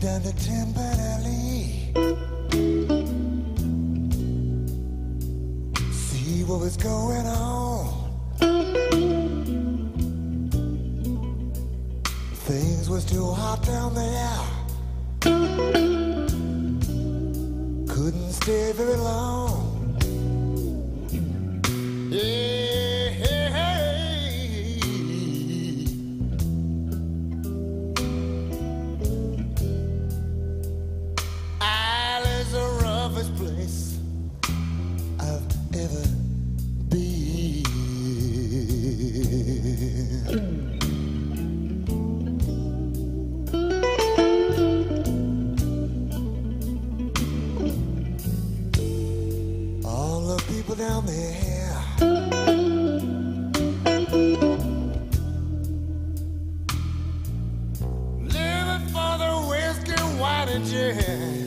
down to Timber Alley, see what was going on. Things was too hot down there, couldn't stay very long. Yeah, hey, hey. Isle is the roughest place I've ever been. All the people down there, living for the whiskey, wine, and gin.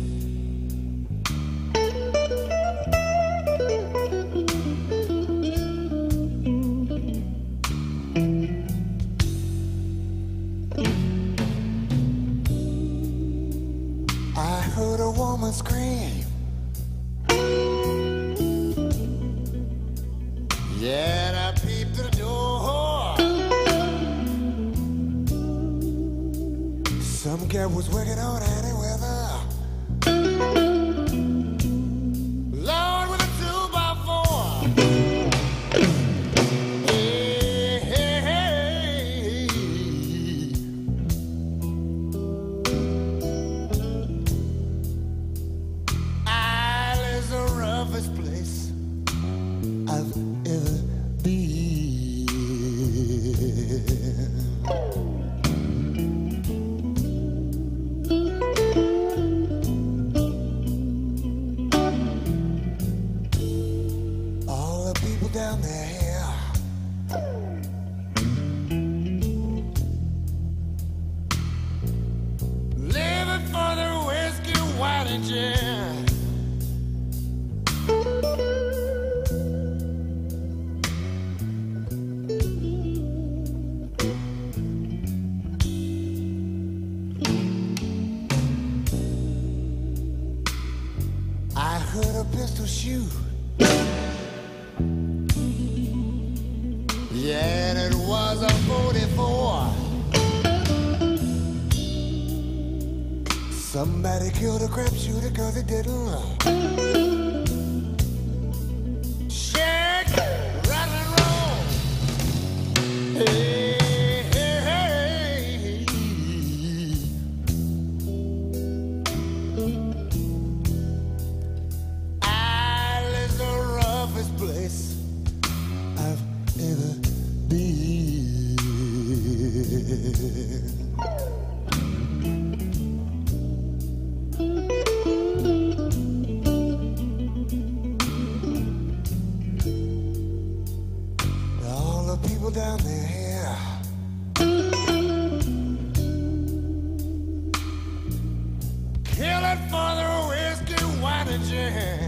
I heard a woman scream, yeah, and I peeped through the door. Some guy was working on any weather, Lord, with a 2x4. Hey, hey, hey. Isle is the roughest place I've ever been. All the people down there, living for the whiskey, wine, and gin. I heard a pistol shoot, yeah, and it was a 44. Somebody killed a crap shooter 'cause he didn't shake, rattle, and roll. Hey, hey, hey. Isle is the roughest place I've ever been. All the people down there, killing for the whiskey, wine, and gin.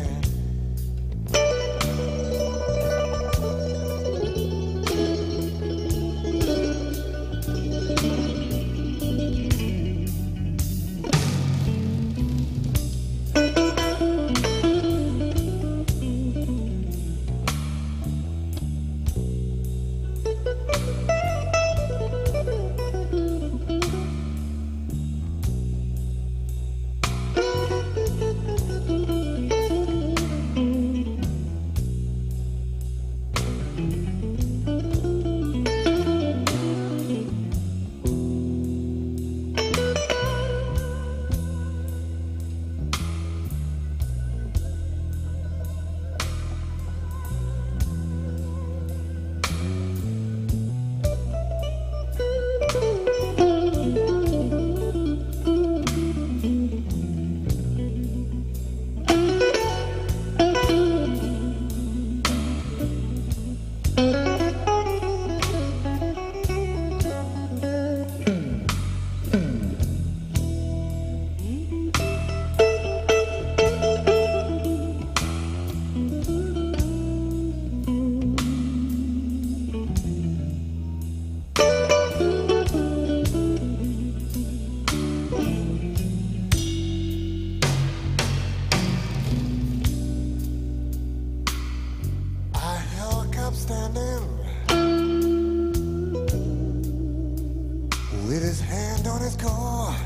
hand on his cord.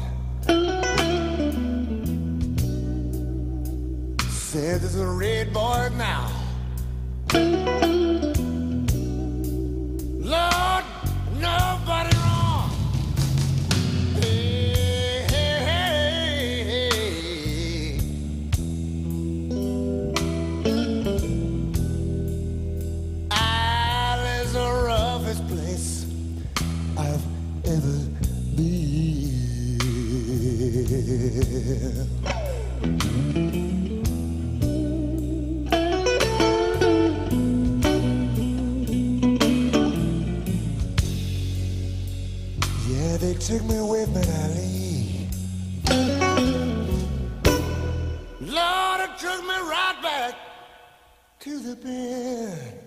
Said there's a red boy now. Lord, nobody wrong. Hey, hey, hey, hey. Isle is the roughest place I've ever been. Yeah, they took me with me, Ali. Lord, it took me right back to the bed.